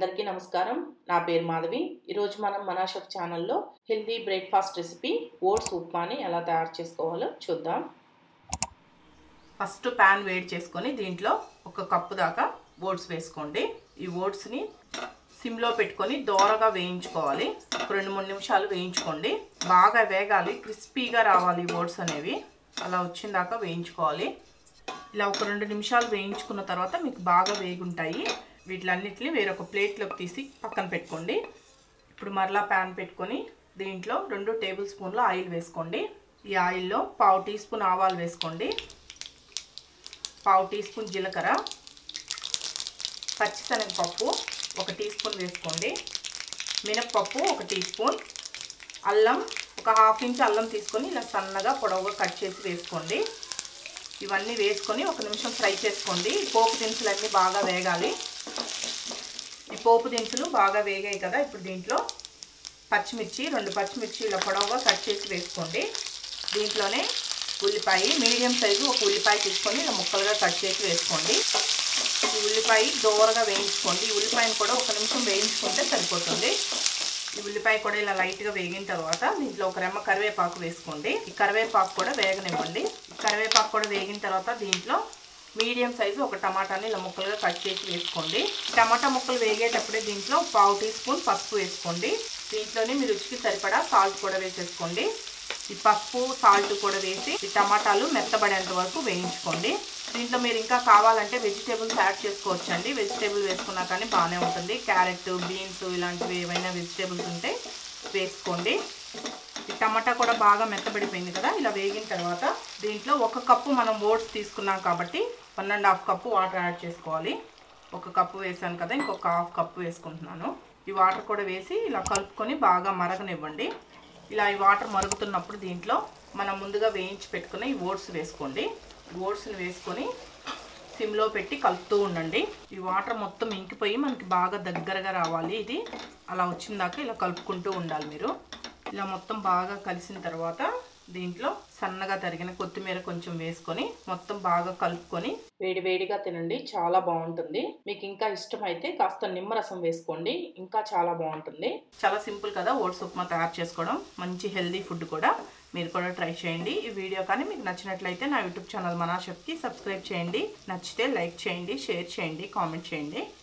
అందరికీ నమస్కారం. నా పేరు మాధవి. ఈరోజు మనం మన షెఫ్ ఛానల్లో హెల్దీ బ్రేక్ఫాస్ట్ రెసిపీ ఓట్స్ ఉప్మాని ఎలా తయారు చేసుకోవాలో చూద్దాం. ఫస్ట్ ప్యాన్ వేడి చేసుకొని దీంట్లో 1 కప్పు దాకా ఓట్స్ వేసుకోండి. ఈ ఓట్స్ని సిమ్లో పెట్టుకొని దోరగా వేయించుకోవాలి. 2-3 నిమిషాలు వేయించుకోండి. బాగా వేగాలి, క్రిస్పీగా రావాలి ఓట్స్ అనేవి. అలా వచ్చిందాకా వేయించుకోవాలి. ఇలా 1-2 నిమిషాలు వేయించుకున్న తర్వాత మీకు బాగా వేగుంటాయి. వీటిలన్నిటిని వేరొక ప్లేట్లోకి తీసి పక్కన పెట్టుకోండి. ఇప్పుడు మరలా ప్యాన్ పెట్టుకొని దీంట్లో 2 టేబుల్ స్పూన్ల ఆయిల్ వేసుకోండి. ఈ ఆయిల్లో 1/2 టీ స్పూన్ ఆవాలు వేసుకోండి, 1/2 టీ స్పూన్ జీలకర్ర, పచ్చిశనగపప్పు 1 టీ స్పూన్ వేసుకోండి, మినప్పప్పు 1 టీ స్పూన్, అల్లం 1/2 ఇంచ్ అల్లం తీసుకొని ఇలా సన్నగా పొడవుగా కట్ చేసి వేసుకోండి. ఇవన్నీ వేసుకొని 1 నిమిషం ఫ్రై చేసుకోండి. ఈ పోపు దినుసులన్నీ బాగా వేగాలి. ఈ పోపు దినుసులు బాగా వేగాయి కదా, ఇప్పుడు దీంట్లో పచ్చిమిర్చి 2 పచ్చిమిర్చి ఇలా పొడవుగా కట్ చేసి వేసుకోండి. దీంట్లోనే ఉల్లిపాయ మీడియం సైజు 1 ఉల్లిపాయ తీసుకొని ఇలా ముక్కలుగా కట్ చేసి వేసుకోండి. ఈ ఉల్లిపాయ దోరగా వేయించుకోండి. ఈ ఉల్లిపాయను కూడా 1 నిమిషం వేయించుకుంటే సరిపోతుంది. ఈ ఉల్లిపాయ కూడా ఇలా లైట్గా వేగిన తర్వాత దీంట్లో 1 రెమ్మ కరివేపాకు వేసుకోండి. ఈ కరివేపాకు కూడా వేగనివ్వండి. కరివేపాకు కూడా వేగిన తర్వాత దీంట్లో మీడియం సైజు 1 టమాటాని ఇలా ముక్కలుగా కట్ చేసి వేసుకోండి. టమాటా ముక్కలు వేగేటప్పుడే దీంట్లో 1/2 టీ స్పూన్ పసుపు వేసుకోండి. దీంట్లోనే మీ రుచికి సరిపడా సాల్ట్ కూడా వేసేసుకోండి. ఈ పసుపు సాల్ట్ కూడా వేసి ఈ టమాటాలు మెత్తబడేంత వరకు వేయించుకోండి. దీంట్లో మీరు ఇంకా కావాలంటే వెజిటేబుల్స్ యాడ్ చేసుకోవచ్చండి. వెజిటేబుల్ వేసుకున్నా కానీ బాగానే ఉంటుంది. క్యారెట్, బీన్స్ ఇలాంటివి ఏవైనా వెజిటేబుల్స్ ఉంటే వేసుకోండి. ఈ టమాటా కూడా బాగా మెత్తబడిపోయింది కదా. ఇలా వేగిన తర్వాత దీంట్లో 1 కప్పు మనం ఓట్స్ తీసుకున్నాం కాబట్టి 1.5 కప్పు వాటర్ యాడ్ చేసుకోవాలి. 1 కప్పు వేసాను కదా, ఇంకొక 1/2 కప్పు వేసుకుంటున్నాను. ఈ వాటర్ కూడా వేసి ఇలా కలుపుకొని బాగా మరగనివ్వండి. ఇలా ఈ వాటర్ మరుగుతున్నప్పుడు దీంట్లో మనం ముందుగా వేయించి పెట్టుకున్న ఈ ఓట్స్ వేసుకోండి. ఓట్స్ని వేసుకొని సిమ్లో పెట్టి కలుపుతూ ఉండండి. ఈ వాటర్ మొత్తం ఇంకిపోయి మనకి బాగా దగ్గరగా రావాలి. ఇది అలా వచ్చిందాక ఇలా కలుపుకుంటూ ఉండాలి మీరు. ఇలా మొత్తం బాగా కలిసిన తర్వాత దీంట్లో సన్నగా తరిగిన కొత్తిమీర కొంచెం వేసుకొని మొత్తం బాగా కలుపుకొని వేడివేడిగా తినండి, చాలా బాగుంటుంది. మీకు ఇంకా ఇష్టమైతే కాస్త నిమ్మరసం వేసుకోండి, ఇంకా చాలా బాగుంటుంది. చాలా సింపుల్ కదా ఓట్స్ ఉప్మా తయారు చేసుకోవడం. మంచి హెల్దీ ఫుడ్ కూడా. మీరు కూడా ట్రై చేయండి. ఈ వీడియో కానీ మీకు నచ్చినట్లయితే నా యూట్యూబ్ ఛానల్ మన షెఫ్కి సబ్స్క్రైబ్ చేయండి. నచ్చితే లైక్ చేయండి, షేర్ చేయండి, కామెంట్ చేయండి.